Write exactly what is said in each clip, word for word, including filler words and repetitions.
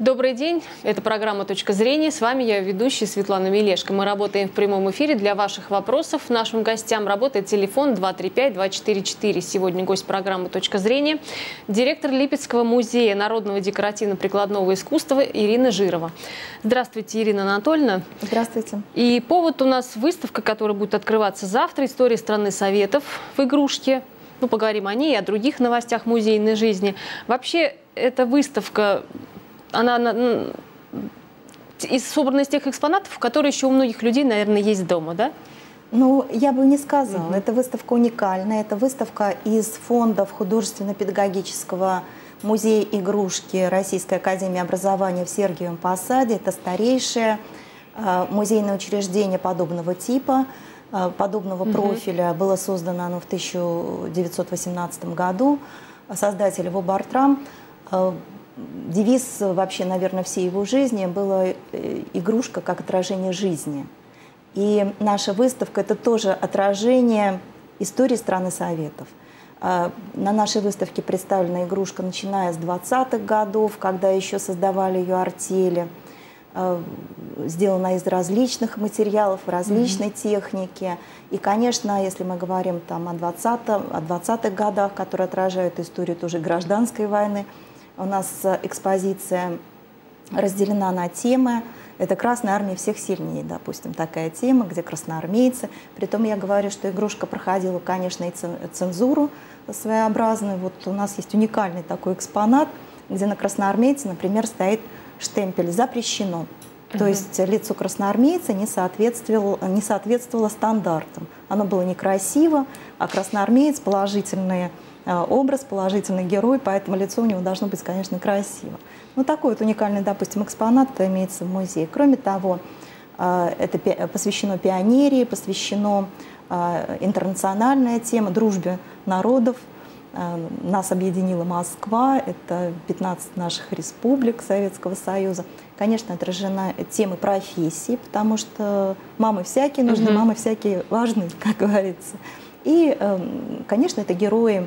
Добрый день, это программа «Точка зрения». С вами я, ведущая Светлана Мелешко. Мы работаем в прямом эфире. Для ваших вопросов нашим гостям работает телефон два три пять два четыре четыре. Сегодня гость программы «Точка зрения» директор Липецкого музея народного декоративно-прикладного искусства Ирина Жирова. Здравствуйте, Ирина Анатольевна. Здравствуйте. И повод у нас выставка, которая будет открываться завтра. «История страны Советов» в игрушке. Ну, поговорим о ней и о других новостях музейной жизни. Вообще, эта выставка... Она, она из, собрана из тех экспонатов, которые еще у многих людей, наверное, есть дома, да? Ну, я бы не сказала. Угу. Эта выставка уникальная. Это выставка из фондов художественно-педагогического музея игрушки Российской академии образования в Сергиевом Посаде. Это старейшее э, музейное учреждение подобного типа, э, подобного угу. профиля. Было создано оно в тысяча девятьсот восемнадцатом году. Создатель его Бартрам. Э, Девиз вообще, наверное, всей его жизни была «Игрушка как отражение жизни». И наша выставка – это тоже отражение истории страны Советов. На нашей выставке представлена игрушка, начиная с двадцатых годов, когда еще создавали ее артели. Сделана из различных материалов, различной mm-hmm. техники. И, конечно, если мы говорим там, о двадцатых годах, которые отражают историю тоже гражданской войны, у нас экспозиция разделена на темы. Это «Красная армия всех сильнее», допустим, такая тема, где красноармейцы. Притом я говорю, что игрушка проходила, конечно, и цензуру своеобразную. Вот у нас есть уникальный такой экспонат, где на красноармейце, например, стоит штемпель «Запрещено». Uh-huh. То есть лицо красноармейца не соответствовало, не соответствовало стандартам. Оно было некрасиво, а красноармеец положительные образ, положительный герой, поэтому лицо у него должно быть, конечно, красиво. Ну, такой вот уникальный, допустим, экспонат имеется в музее. Кроме того, это посвящено пионерии, посвящено интернациональная тема, дружбе народов. Нас объединила Москва, это пятнадцать наших республик Советского Союза. Конечно, отражена темы профессии, потому что мамы всякие нужны, угу. мамы всякие важны, как говорится. И, конечно, это герои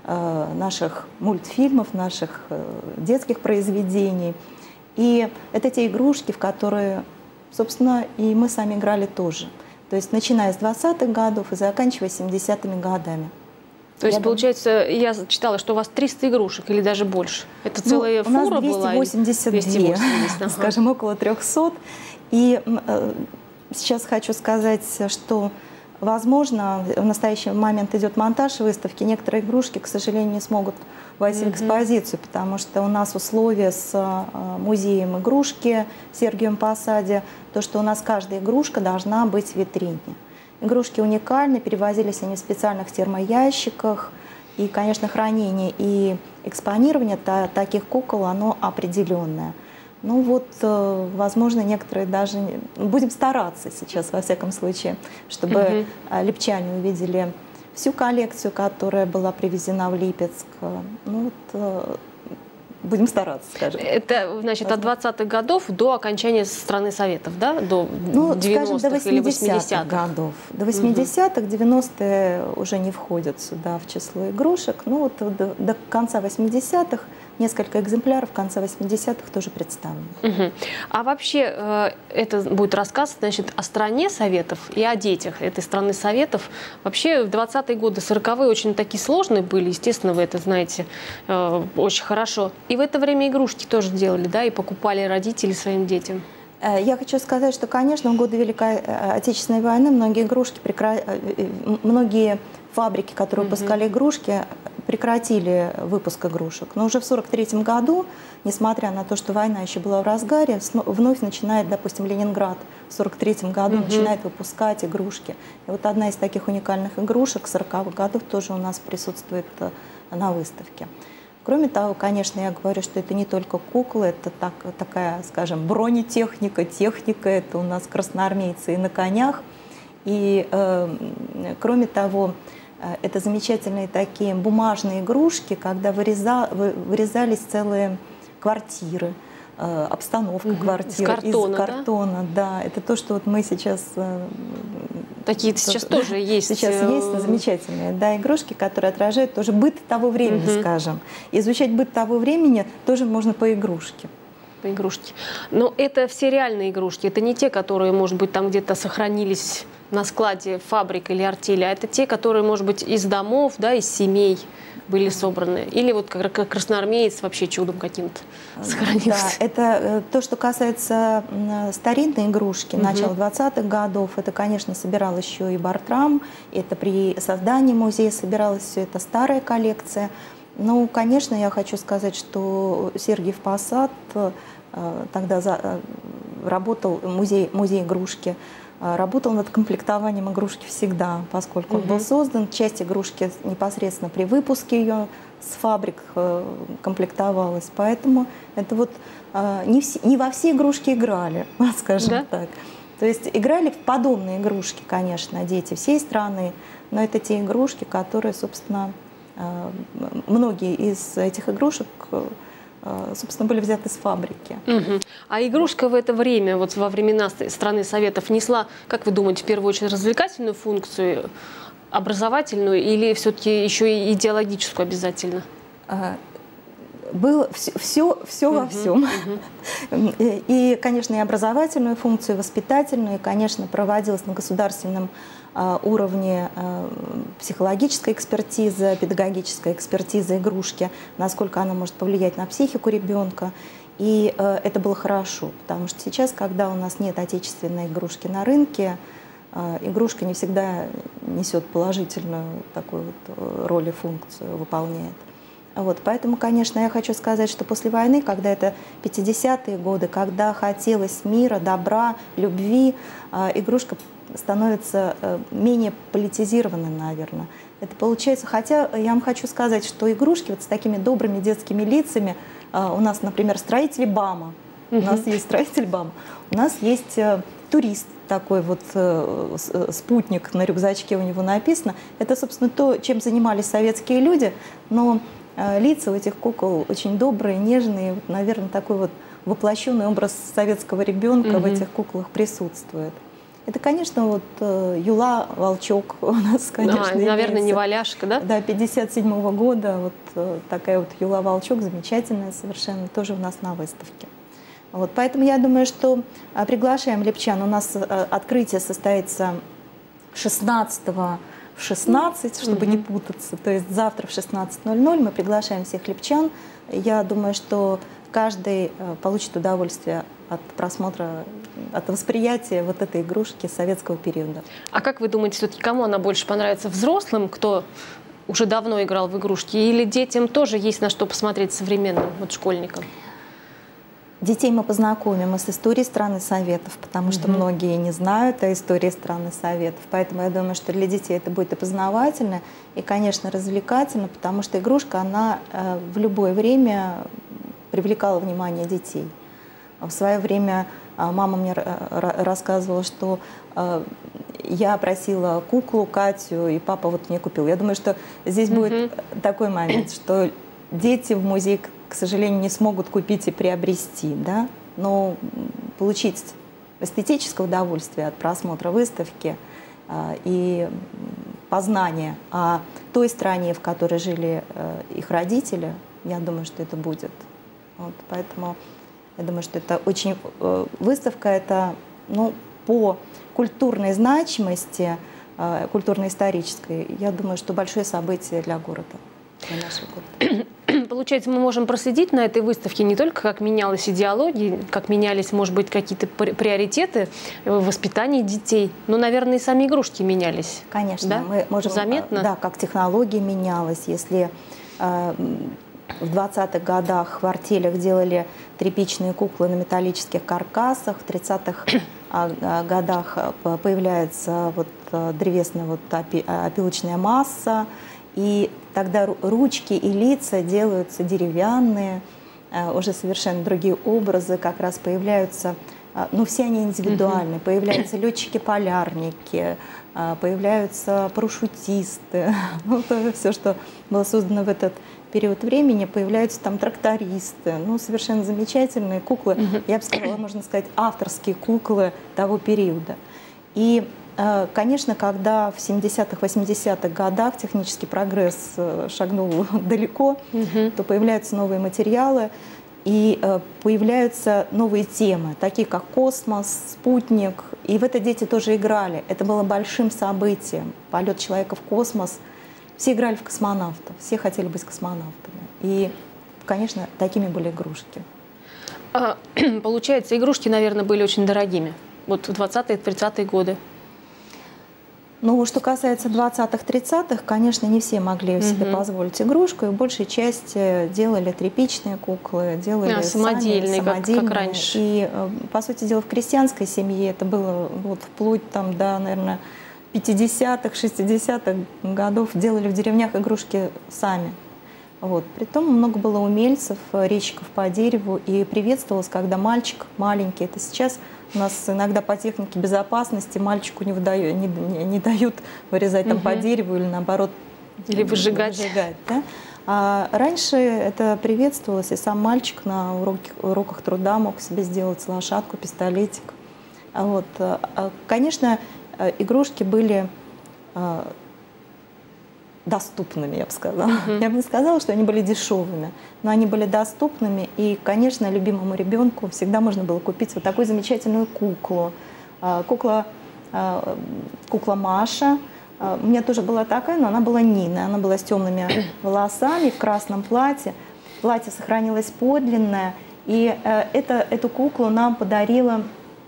наших мультфильмов, наших детских произведений. И это те игрушки, в которые, собственно, и мы сами играли тоже. То есть начиная с двадцатых годов и заканчивая семидесятыми годами. То есть, я получается, я читала, что у вас триста игрушек или даже больше. Это целая ну, фура была? У нас двести восемьдесят две, двести восемьдесят, ага. скажем, около трёхсот. И э, сейчас хочу сказать, что... Возможно, в настоящий момент идет монтаж выставки. Некоторые игрушки, к сожалению, не смогут войти mm-hmm. в экспозицию, потому что у нас условия с музеем игрушки в Сергиевом Посаде, то, что у нас каждая игрушка должна быть в витрине. Игрушки уникальны, перевозились они в специальных термоящиках. И, конечно, хранение и экспонирование таких кукол, оно определенное. Ну вот, возможно, некоторые даже... Будем стараться сейчас, во всяком случае, чтобы угу. липчане увидели всю коллекцию, которая была привезена в Липецк. Ну вот, будем стараться, скажем. Это, значит, от двадцатых годов до окончания страны Советов, да? До ну, девяностых или восьмидесятых годов. До восьмидесятых, девяностые уже не входят сюда в число игрушек. Ну вот до, до конца восьмидесятых несколько экземпляров, в конце восьмидесятых тоже представлены. Угу. А вообще э, это будет рассказ, значит, о стране Советов и о детях этой страны Советов. Вообще в двадцатые годы, сороковые очень такие сложные были, естественно, вы это знаете э, очень хорошо. И в это время игрушки тоже делали, да, и покупали родители своим детям. Я хочу сказать, что, конечно, в годы Великой Отечественной войны многие игрушки, многие фабрики, которые mm-hmm. выпускали игрушки, прекратили выпуск игрушек. Но уже в сорок третьем году, несмотря на то, что война еще была в разгаре, вновь начинает, допустим, Ленинград в сорок третьем году mm-hmm. начинает выпускать игрушки. И вот одна из таких уникальных игрушек сороковых годов тоже у нас присутствует на выставке. Кроме того, конечно, я говорю, что это не только куклы, это так, такая, скажем, бронетехника, техника, это у нас красноармейцы и на конях. И, э, кроме того, это замечательные такие бумажные игрушки, когда выреза, вырезались целые квартиры, э, обстановка угу. квартиры из картона, из картона, да? да. Это то, что вот мы сейчас... Э, Такие сейчас тоже есть. Сейчас есть замечательные, да, игрушки, которые отражают тоже быт того времени, угу. скажем. Изучать быт того времени тоже можно по игрушке. Игрушки. Но это все реальные игрушки. Это не те, которые, может быть, там где-то сохранились на складе фабрик или артели, а это те, которые, может быть, из домов, да, из семей были собраны. Или вот как красноармеец вообще чудом каким-то сохранился. Да, это то, что касается старинной игрушки, угу. начала двадцатых годов. Это, конечно, собирал еще и Бартрам. Это при создании музея собиралась все это старая коллекция. Ну, конечно, я хочу сказать, что Сергиев Посад тогда за, работал, музей, музей игрушки, работал над комплектованием игрушки всегда, поскольку угу. он был создан. Часть игрушки непосредственно при выпуске ее с фабрик комплектовалась. Поэтому это вот не, все, не во все игрушки играли, скажем да? так. То есть играли в подобные игрушки, конечно, дети всей страны, но это те игрушки, которые, собственно, многие из этих игрушек, собственно, были взяты с фабрики. Угу. А игрушка в это время, вот во времена страны Советов, несла, как вы думаете, в первую очередь развлекательную функцию, образовательную или все-таки еще и идеологическую обязательно? Было все, все, все во всем. Uh-huh. И, конечно, и образовательную функцию, и воспитательную, и, конечно, проводилась на государственном а, уровне а, психологическая экспертиза, педагогическая экспертиза игрушки, насколько она может повлиять на психику ребенка. И а, это было хорошо, потому что сейчас, когда у нас нет отечественной игрушки на рынке, а, игрушка не всегда несет положительную такую вот роль и функцию, выполняет. Вот, поэтому, конечно, я хочу сказать, что после войны, когда это пятидесятые годы, когда хотелось мира, добра, любви, игрушка становится менее политизированной, наверное. Это получается, хотя я вам хочу сказать, что игрушки вот с такими добрыми детскими лицами, у нас, например, строители БАМа, у нас есть строитель БАМа, у нас есть турист, такой вот спутник, на рюкзачке у него написано. Это, собственно, то, чем занимались советские люди, но лица у этих кукол очень добрые, нежные. Вот, наверное, такой вот воплощенный образ советского ребенка mm-hmm. в этих куклах присутствует. Это, конечно, вот Юла Волчок у нас, конечно, а, наверное, не Валяшка, да? Да, пятьдесят седьмого года вот такая вот Юла Волчок, замечательная совершенно, тоже у нас на выставке. Вот, поэтому я думаю, что приглашаем лепчан. У нас открытие состоится шестнадцатого в шестнадцать, чтобы mm-hmm. не путаться. То есть завтра в шестнадцать ноль ноль мы приглашаем всех лепчан. Я думаю, что каждый получит удовольствие от просмотра, от восприятия вот этой игрушки советского периода. А как вы думаете, все-таки кому она больше понравится? Взрослым, кто уже давно играл в игрушки, или детям тоже есть на что посмотреть современным, вот школьникам? Детей мы познакомим с историей страны Советов, потому что mm-hmm. многие не знают о истории страны Советов. Поэтому я думаю, что для детей это будет и познавательно, и, конечно, развлекательно, потому что игрушка, она э, в любое время привлекала внимание детей. В свое время э, мама мне рассказывала, что э, я просила куклу Катю, и папа вот мне купил. Я думаю, что здесь mm-hmm. будет такой момент, что дети в музей, к сожалению, не смогут купить и приобрести, да? Но получить эстетическое удовольствие от просмотра выставки э, и познания о той стране, в которой жили э, их родители, я думаю, что это будет. Вот, поэтому я думаю, что это очень... Э, выставка это, ну, по культурной значимости, э, культурно-исторической, я думаю, что большое событие для города, для нашего города. Получается, мы можем проследить на этой выставке не только, как менялась идеология, как менялись, может быть, какие-то приоритеты в воспитании детей, но, наверное, и сами игрушки менялись. Конечно, да? Мы можем, заметно. Да, как технология менялась. Если э, в двадцатых годах в артелях делали тряпичные куклы на металлических каркасах, в тридцатых годах появляется вот древесная вот опилочная масса, и тогда ручки и лица делаются деревянные, уже совершенно другие образы как раз появляются, ну все они индивидуальные, mm-hmm. появляются летчики-полярники, появляются парашютисты, ну, то все, что было создано в этот период времени, появляются там трактористы, ну совершенно замечательные куклы, mm-hmm. я бы сказала, можно сказать, авторские куклы того периода. И конечно, когда в семидесятых, восьмидесятых годах технический прогресс шагнул далеко, угу. то появляются новые материалы. И э, появляются новые темы, такие как космос, спутник. И в это дети тоже играли. Это было большим событием. Полет человека в космос. Все играли в космонавтов, все хотели быть космонавтами. И, конечно, такими были игрушки. А, получается, игрушки, наверное, были очень дорогими. Вот в двадцатые-тридцатые годы. Ну, что касается двадцатых-тридцатых, конечно, не все могли себе угу. позволить игрушку, и большая часть делали тряпичные куклы, делали а, самодельные, сами, самодельные. Как, как раньше. И, по сути дела, в крестьянской семье это было вот, вплоть там, до, наверное, пятидесятых, шестидесятых годов делали в деревнях игрушки сами. Вот. Притом много было умельцев, резчиков по дереву, и приветствовалось, когда мальчик маленький, это сейчас у нас иногда по технике безопасности мальчику не, выдаю, не, не, не дают вырезать там, угу. по дереву или наоборот или выжигать. выжигать да? А раньше это приветствовалось, и сам мальчик на уроке, уроках труда мог себе сделать лошадку, пистолетик. Вот. Конечно, игрушки были доступными, я бы сказала. Uh-huh. Я бы не сказала, что они были дешевыми, но они были доступными. И, конечно, любимому ребенку всегда можно было купить вот такую замечательную куклу. Кукла, кукла Маша. У меня тоже была такая, но она была Нина. Она была с темными волосами, в красном платье. Платье сохранилось подлинное. И это, эту куклу нам подарила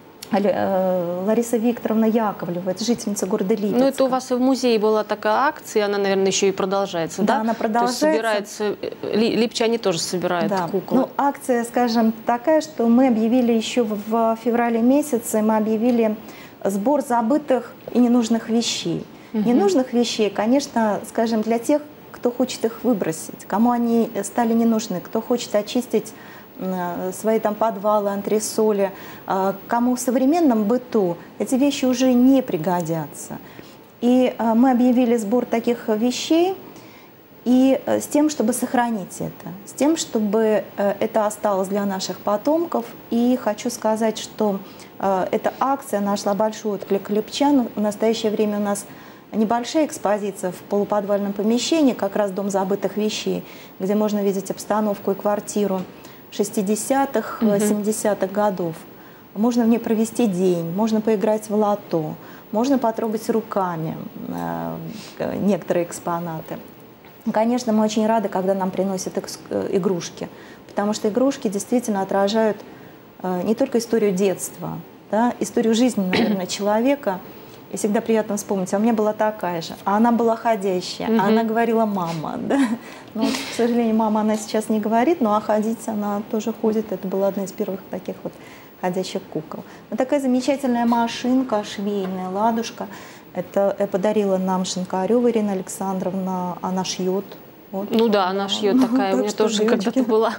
Лариса Викторовна Яковлева, это жительница города Липецка. Ну, это у вас и в музее была такая акция, она, наверное, еще и продолжается, да? Да, она продолжается. То есть собирается, липчане тоже собирают да. куклы. Ну, акция, скажем, такая, что мы объявили еще в феврале месяце, мы объявили сбор забытых и ненужных вещей. Угу. Ненужных вещей, конечно, скажем, для тех, кто хочет их выбросить, кому они стали не нужны, кто хочет очистить свои там подвалы, антресоли, кому в современном быту эти вещи уже не пригодятся. И мы объявили сбор таких вещей и с тем, чтобы сохранить это, с тем, чтобы это осталось для наших потомков. И хочу сказать, что эта акция нашла большой отклик липчан. В настоящее время у нас небольшая экспозиция в полуподвальном помещении, как раз Дом забытых вещей, где можно видеть обстановку и квартиру шестидесятых, семидесятых годов. Можно в ней провести день, можно поиграть в лото, можно потрогать руками э, некоторые экспонаты. Конечно, мы очень рады, когда нам приносят игрушки, потому что игрушки действительно отражают э, не только историю детства, да, историю жизни, наверное, человека. И всегда приятно вспомнить, а у меня была такая же, а она была ходящая, mm-hmm. а она говорила «мама». Да? Но, к сожалению, мама она сейчас не говорит, но а ходить она тоже ходит. Это была одна из первых таких вот ходящих кукол. Но такая замечательная машинка швейная, ладушка. Это подарила нам Шинкарева Ирина Александровна, она шьет. Вот. Ну да, она шьет такая, у меня тоже когда-то была.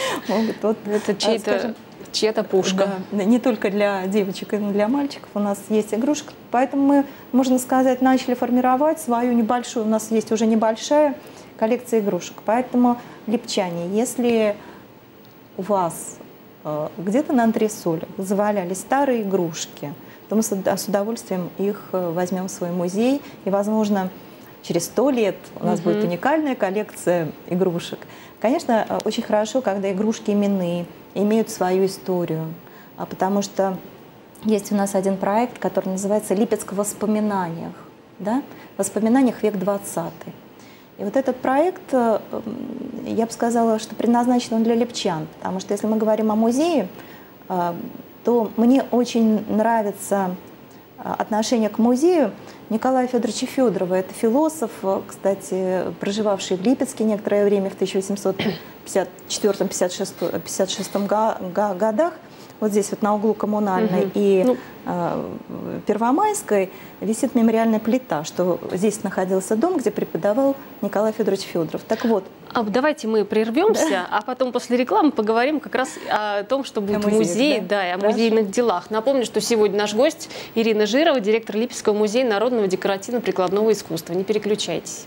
Это чей-то... Чья-то пушка. Да, не только для девочек, но и для мальчиков у нас есть игрушка. Поэтому мы, можно сказать, начали формировать свою небольшую, у нас есть уже небольшая коллекция игрушек. Поэтому, липчане, если у вас э, где-то на антресолях завалялись старые игрушки, то мы с, с удовольствием их возьмем в свой музей. И, возможно, через сто лет у нас угу. будет уникальная коллекция игрушек. Конечно, очень хорошо, когда игрушки именные, имеют свою историю, потому что есть у нас один проект, который называется «Липецк в воспоминаниях», да? В воспоминаниях век двадцатый. И вот этот проект, я бы сказала, что предназначен он для липчан, потому что если мы говорим о музее, то мне очень нравится отношение к музею Николая Федоровича Федорова. Это философ, кстати, проживавший в Липецке некоторое время в тысяча восемьсот пятьдесят четвёртом — пятьдесят шестом годах. Вот здесь вот на углу Коммунальной угу. и ну. э, Первомайской висит мемориальная плита, что здесь находился дом, где преподавал Николай Федорович Федоров. Так вот. А давайте мы прервемся, да. а потом после рекламы поговорим как раз о том, что будет в музее, да, да, и о Хорошо. музейных делах. Напомню, что сегодня наш гость Ирина Жирова, директор Липецкого музея народного декоративно-прикладного искусства. Не переключайтесь.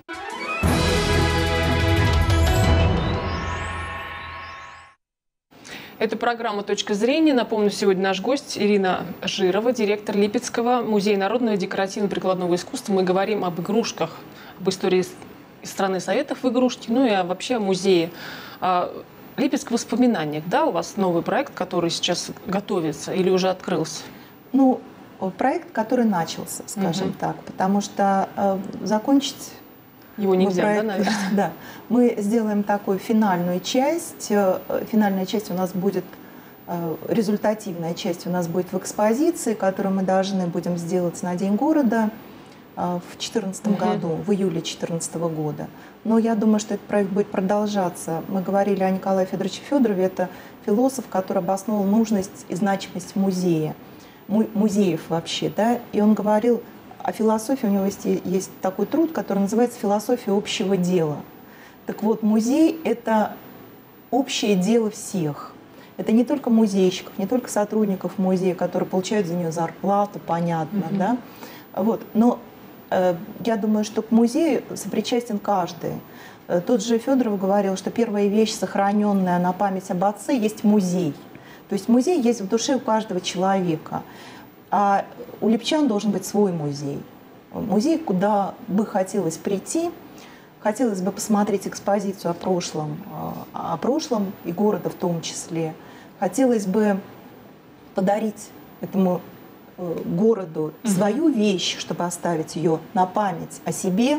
Это программа «Точка зрения». Напомню, сегодня наш гость Ирина Жирова, директор Липецкого музея народного декоративно-прикладного искусства. Мы говорим об игрушках, об истории страны Советов в игрушке, ну и вообще о музее. Липецк в воспоминаниях, да, у вас новый проект, который сейчас готовится или уже открылся? Ну, проект, который начался, скажем угу. так, потому что э, закончить его нельзя, проект, да, наверное? Да. Мы сделаем такую финальную часть. Финальная часть у нас будет, результативная часть у нас будет в экспозиции, которую мы должны будем сделать на День города в две тысячи четырнадцатом угу. году, в июле две тысячи четырнадцатого года. Но я думаю, что этот проект будет продолжаться. Мы говорили о Николае Федоровиче Федорове, это философ, который обосновал нужность и значимость музея, музеев вообще, да, и он говорил о философии, у него есть, есть такой труд, который называется «Философия общего дела». Так вот, музей – это общее дело всех. Это не только музейщиков, не только сотрудников музея, которые получают за нее зарплату, понятно, mm-hmm. да, вот, но э, я думаю, что к музею сопричастен каждый. Тот же Федоров говорил, что первая вещь, сохраненная на память об отце, есть музей. То есть музей есть в душе у каждого человека. А у липчан должен быть свой музей. Музей, куда бы хотелось прийти, хотелось бы посмотреть экспозицию о прошлом, о прошлом и города в том числе. Хотелось бы подарить этому городу свою вещь, чтобы оставить ее на память о себе,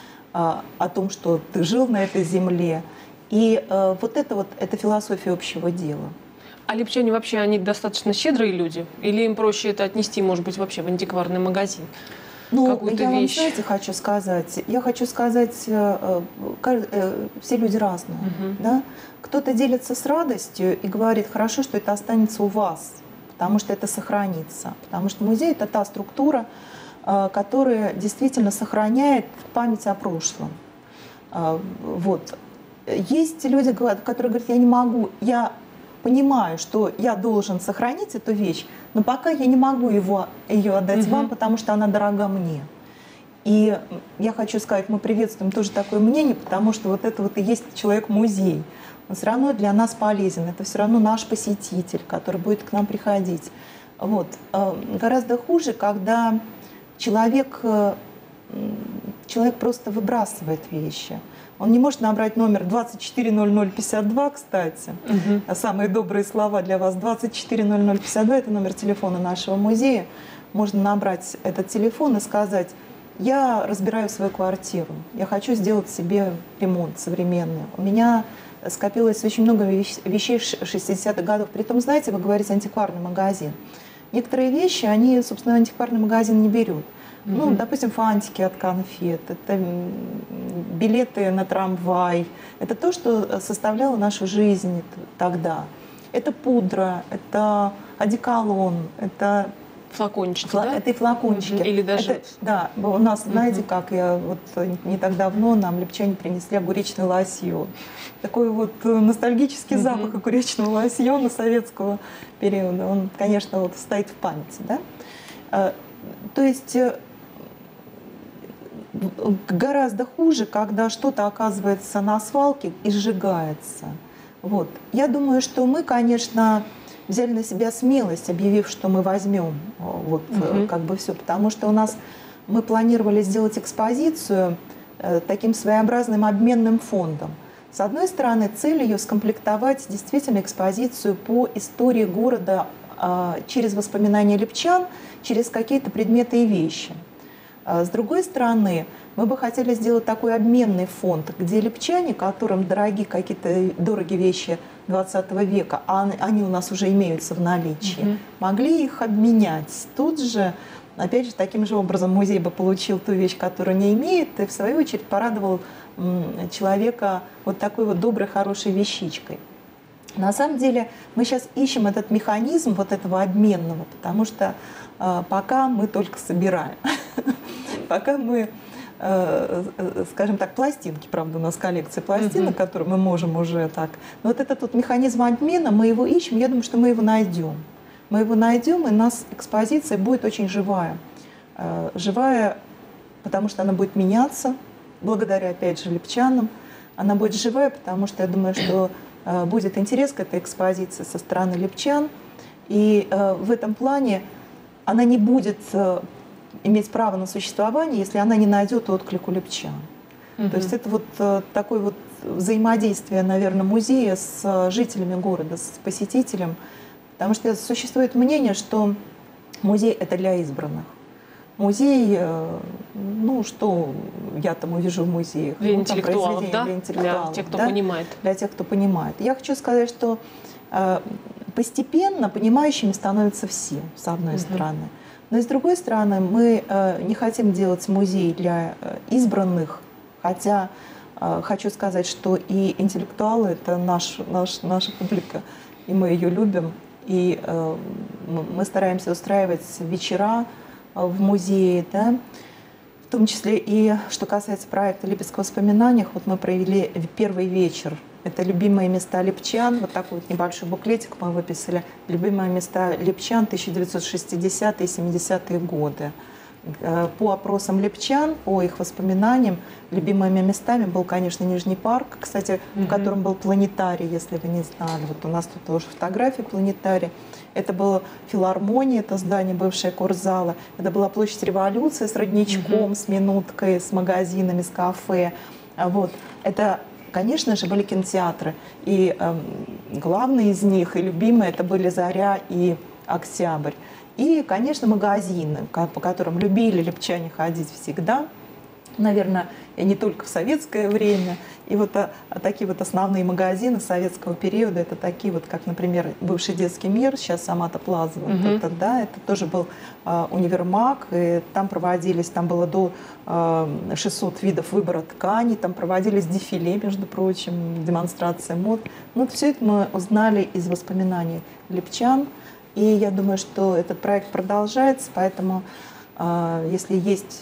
о том, что ты жил на этой земле. И вот это вот, это философия общего дела. А липчане вообще, они достаточно щедрые люди? Или им проще это отнести, может быть, вообще в антикварный магазин? Ну, какую-то я вещь? вам, знаете, хочу сказать, я хочу сказать, э, э, все люди разные, uh-huh. да? Кто-то делится с радостью и говорит, хорошо, что это останется у вас, потому что это сохранится, потому что музей – это та структура, э, которая действительно сохраняет память о прошлом. Э, вот. Есть люди, которые говорят, я не могу, я понимаю, что я должен сохранить эту вещь, но пока я не могу его, ее отдать угу. вам, потому что она дорога мне. И я хочу сказать, мы приветствуем тоже такое мнение, потому что вот это вот и есть человек-музей. Он все равно для нас полезен, это все равно наш посетитель, который будет к нам приходить. Вот. Гораздо хуже, когда человек, человек просто выбрасывает вещи. Он не может набрать номер двадцать четыре ноль ноль пятьдесят два, кстати. Uh-huh. А самые добрые слова для вас. двадцать четыре ноль ноль пятьдесят два – это номер телефона нашего музея. Можно набрать этот телефон и сказать, я разбираю свою квартиру, я хочу сделать себе ремонт современный. У меня скопилось очень много вещей шестидесятых годов. Притом, знаете, вы говорите антикварный магазин. Некоторые вещи, они, собственно, антикварный магазин не берут. Ну, допустим, фантики от конфет, это билеты на трамвай. Это то, что составляло нашу жизнь тогда. Это пудра, это одеколон, это флакончики, фла- да? Это и флакончики. Или даже... Это, да, у нас, знаете, как я вот не так давно нам липчане принесли огуречный лосьон. Такой вот ностальгический uh-huh. запах огуречного лосьона советского периода. Он, конечно, вот стоит в памяти, да? То есть гораздо хуже, когда что-то оказывается на свалке и сжигается. Вот. Я думаю, что мы, конечно, взяли на себя смелость, объявив, что мы возьмем вот, угу. как бы все, потому что у нас мы планировали сделать экспозицию э, таким своеобразным обменным фондом. С одной стороны, цель ее скомплектовать действительно экспозицию по истории города э, через воспоминания липчан, через какие-то предметы и вещи. С другой стороны, мы бы хотели сделать такой обменный фонд, где липчане, которым дороги какие-то дорогие вещи двадцатого века, а они у нас уже имеются в наличии, mm-hmm. могли их обменять. Тут же, опять же, таким же образом музей бы получил ту вещь, которую не имеет, и в свою очередь порадовал человека вот такой вот доброй, хорошей вещичкой. На самом деле мы сейчас ищем этот механизм вот этого обменного, потому что э, пока мы только собираем. Пока мы, э, скажем так, пластинки, правда, у нас коллекция пластинок, uh-huh. которые мы можем уже так. Но вот этот вот механизм обмена, мы его ищем, я думаю, что мы его найдем. Мы его найдем, и у нас экспозиция будет очень живая. Э, живая, потому что она будет меняться, благодаря, опять же, липчанам. Она будет живая, потому что я думаю, что э, будет интерес к этой экспозиции со стороны липчан. И э, в этом плане она не будет... Э, иметь право на существование, если она не найдет отклик у липчан. Угу. То есть это вот такое вот взаимодействие, наверное, музея с жителями города, с посетителем. Потому что существует мнение, что музей – это для избранных. Музей, ну что я там увижу в музеях? Для ну, интеллектуалов, да? Для интеллектуалов, для тех, кто да? понимает. Для тех, кто понимает. Я хочу сказать, что постепенно понимающими становятся все, с одной угу. стороны. Но с другой стороны, мы не хотим делать музей для избранных, хотя хочу сказать, что и интеллектуалы – это наш, наш, наша публика, и мы ее любим. И мы стараемся устраивать вечера в музее, да, в том числе и что касается проекта «Липецк в воспоминаниях». Вот мы провели первый вечер. Это любимые места липчан. Вот такой вот небольшой буклетик мы выписали. Любимые места липчан тысяча девятьсот шестидесятые и семидесятые годы. По опросам липчан, по их воспоминаниям, любимыми местами был, конечно, Нижний парк, кстати, mm-hmm. в котором был планетарий, если вы не знали. Вот у нас тут тоже фотографии планетария. Это была филармония, это здание бывшее Курзала. Это была площадь Революции с родничком, mm-hmm. с минуткой, с магазинами, с кафе. Вот. Это, конечно же, были кинотеатры. И э, главные из них, и любимые, это были «Заря» и «Октябрь». И, конечно, магазины, по которым любили липчане ходить всегда. Наверное, и не только в советское время. И вот а, а такие вот основные магазины советского периода, это такие вот, как, например, бывший детский мир, сейчас Самата Плаза, вот mm-hmm. это, да, это тоже был а, универмаг, и там проводились, там было до а, шестисот видов выбора тканей, там проводились дефиле, между прочим, демонстрация мод. Ну, все это мы узнали из воспоминаний липчан. И я думаю, что этот проект продолжается, поэтому э, если есть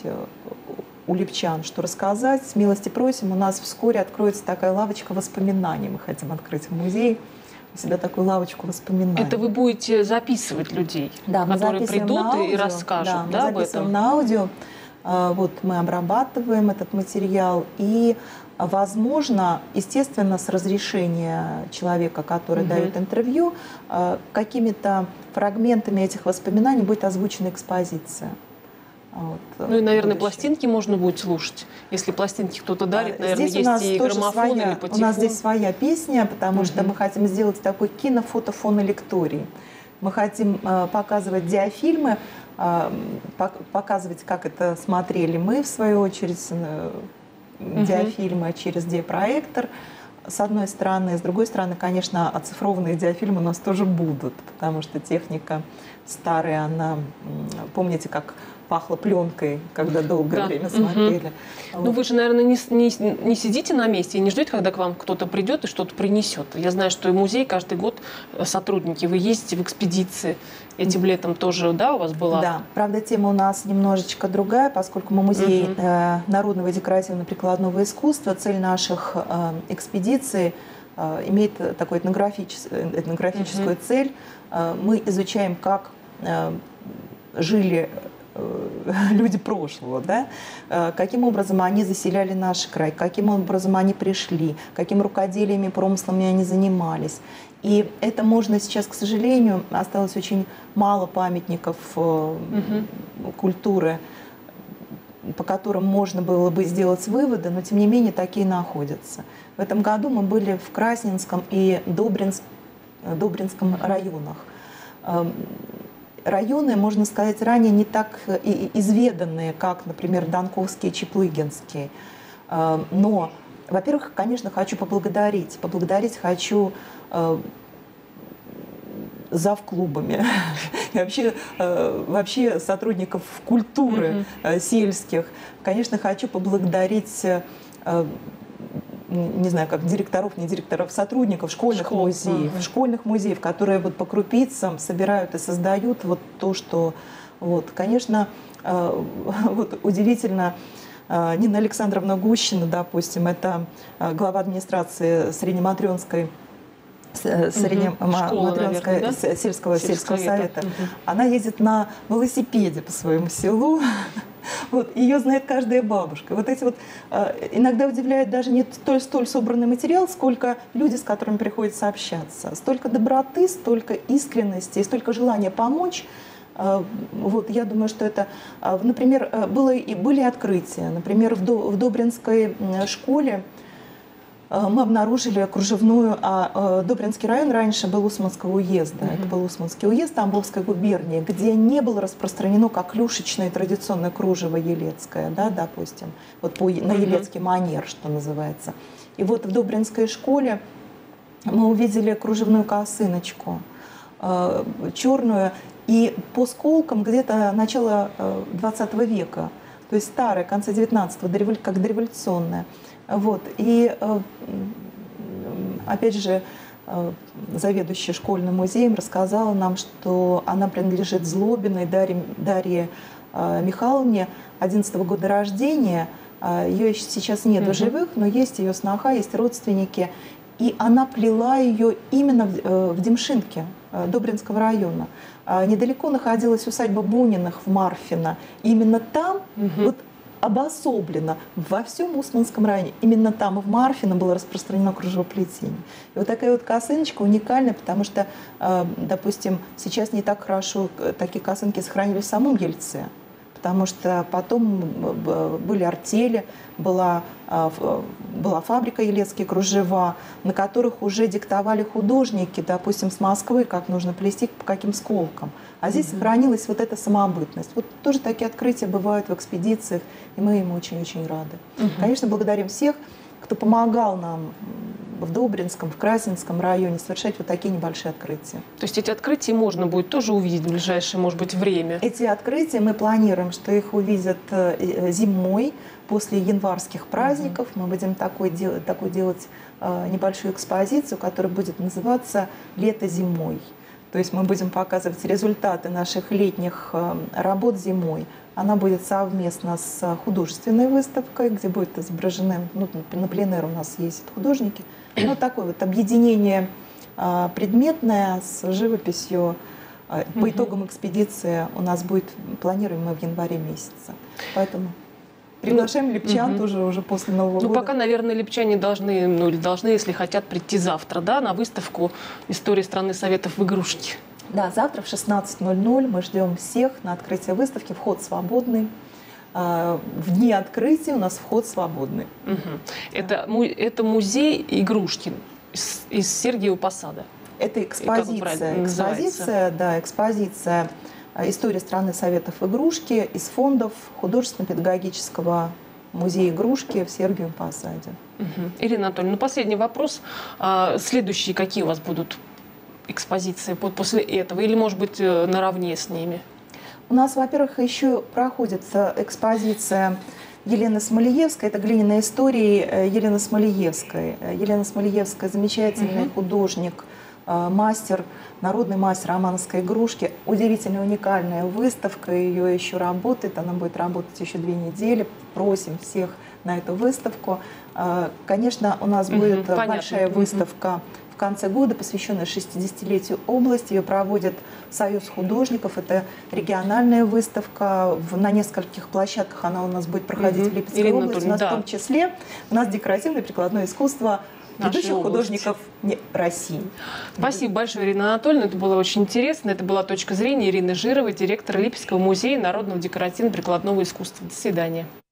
у липчан что рассказать, с милости просим. У нас вскоре откроется такая лавочка воспоминаний. Мы хотим открыть в музее у себя такую лавочку воспоминаний. Это вы будете записывать людей, да, которые придут аудио, и расскажут, да, да, мы об этом? на аудио. Вот мы обрабатываем этот материал, и, возможно, естественно, с разрешения человека, который угу. дает интервью, какими-то фрагментами этих воспоминаний будет озвучена экспозиция. Вот, ну и, наверное, пластинки можно будет слушать. Если пластинки кто-то дарит, наверное, здесь есть и граммофон своя, или патефон. У нас здесь своя песня, потому угу. что мы хотим сделать такой кинофотофон-лекторий. Мы хотим э, показывать диафильмы, э, показывать, как это смотрели мы, в свою очередь, э, диафильмы угу. через диапроектор, с одной стороны. С другой стороны, конечно, оцифрованные диафильмы у нас тоже будут, потому что техника старая, она, помните, как пахло пленкой, когда долгое да. время смотрели. Угу. Вот. Ну вы же, наверное, не, не, не сидите на месте и не ждете, когда к вам кто-то придет и что-то принесет. Я знаю, что и музей каждый год сотрудники, вы ездите в экспедиции. Этим летом тоже, да, у вас была? Да, правда, тема у нас немножечко другая, поскольку мы музей угу. э, народного и декоративно-прикладного искусства. Цель наших э, экспедиций э, имеет такую этнографичес, этнографическую угу. цель. Э, мы изучаем, как э, жили люди прошлого, да? Каким образом они заселяли наш край, каким образом они пришли, каким рукоделиями, промыслами они занимались. И это можно сейчас, к сожалению, осталось очень мало памятников угу. культуры, по которым можно было бы сделать выводы, но тем не менее такие находятся. В этом году мы были в Красненском и Добринск, Добринском районах. Районы, можно сказать, ранее не так изведанные, как, например, Донковский и Чеплыгинский. Но, во-первых, конечно, хочу поблагодарить. Поблагодарить хочу завклубами и вообще, вообще сотрудников культуры mm-hmm. сельских. Конечно, хочу поблагодарить, не знаю, как директоров, не директоров, сотрудников школьных Школ. музеев, uh-huh. школьных музеев, которые вот по крупицам собирают и создают вот то, что, вот, конечно, э, вот удивительно, э, Нина Александровна Гущина, допустим, это э, глава администрации Среднематрёнской Среднематрёнского да? сельского, сельского совета, угу. она ездит на велосипеде по своему селу. Вот, ее знает каждая бабушка. Вот эти вот э, иногда удивляет даже не столь, столь собранный материал, сколько люди, с которыми приходится общаться. Столько доброты, столько искренности, столько желания помочь. Вот, я думаю, что это, например, было, и были открытия. Например, в, До, в Добринской школе мы обнаружили кружевную, а Добринский район раньше был Усманского уезда, mm-hmm. это был Усманский уезд Тамбовской губернии, где не было распространено как клюшечное традиционное кружево елецкое, да, допустим, вот по, на елецкий манер, что называется. И вот в Добринской школе мы увидели кружевную косыночку, э, черную, и по сколкам где-то начала двадцатого века, то есть старая, конца девятнадцатого, как дореволюционная. Вот. И опять же, заведующая школьным музеем рассказала нам, что она принадлежит Злобиной Дарье, Дарье Михайловне, одиннадцатого года рождения. Ее сейчас нет в живых, но есть ее сноха, есть родственники. И она плела ее именно в, в Демшинке, Добринского района. Недалеко находилась усадьба Буниных в Марфино. И именно там, угу. вот обособленно, во всем Усманском районе, именно там, в Марфино, было распространено кружевоплетение. И вот такая вот косыночка уникальная, потому что, допустим, сейчас не так хорошо такие косынки сохранились в самом Ельце. Потому что потом были артели, была, была фабрика «Елецкие кружева», на которых уже диктовали художники, допустим, с Москвы, как нужно плести, по каким сколкам. А здесь mm-hmm. сохранилась вот эта самобытность. Вот тоже такие открытия бывают в экспедициях, и мы им очень-очень рады. Mm-hmm. Конечно, благодарим всех, кто помогал нам в Добринском, в Красненском районе совершать вот такие небольшие открытия. То есть эти открытия можно будет тоже увидеть в ближайшее, может быть, время? Эти открытия мы планируем, что их увидят зимой, после январских праздников. Mm-hmm. Мы будем такой, такой делать небольшую экспозицию, которая будет называться «Лето зимой». То есть мы будем показывать результаты наших летних работ зимой. Она будет совместно с художественной выставкой, где будут изображены, ну, на пленэр у нас есть художники, ну, такое вот объединение а, предметное с живописью. А, по угу. итогам экспедиции у нас будет, планируем мы в январе месяце. Поэтому приглашаем липчан угу. тоже уже после Нового ну, года. Пока, наверное, липчане должны, ну, или должны, если хотят, прийти завтра, да, на выставку «История страны Советов в игрушке». Да, завтра в шестнадцать ноль ноль мы ждем всех на открытие выставки. Вход свободный. В дни открытия у нас вход свободный. Угу. Это, это музей игрушки из, из Сергиева Посада. Это экспозиция. Экспозиция, да, экспозиция «История страны Советов в игрушке» из фондов художественно-педагогического музея игрушки в Сергиевом Посаде. Угу. Ирина Анатольевна, ну, последний вопрос. Следующие какие у вас будут экспозиции после этого или, может быть, наравне с ними? У нас, во-первых, еще проходит экспозиция Елены Смолиевской. Это глиняные истории Елены Смолиевской. Елена Смолиевская замечательный угу. художник, мастер, народный мастер романовской игрушки. Удивительно уникальная выставка, ее еще работает, она будет работать еще две недели. Просим всех на эту выставку. Конечно, у нас будет угу, большая понятно. выставка в конце года, посвященная шестидесятилетию области. Ее проводит Союз художников. Это региональная выставка. В, на нескольких площадках она у нас будет проходить угу. в Липецкой Ирина области. У нас да. в том числе у нас декоративное прикладное искусство ведущих художников России. Спасибо большое, Ирина Анатольевна. Это было очень интересно. Это была точка зрения Ирины Жировой, директора Липецкого музея народного декоративно-прикладного искусства. До свидания.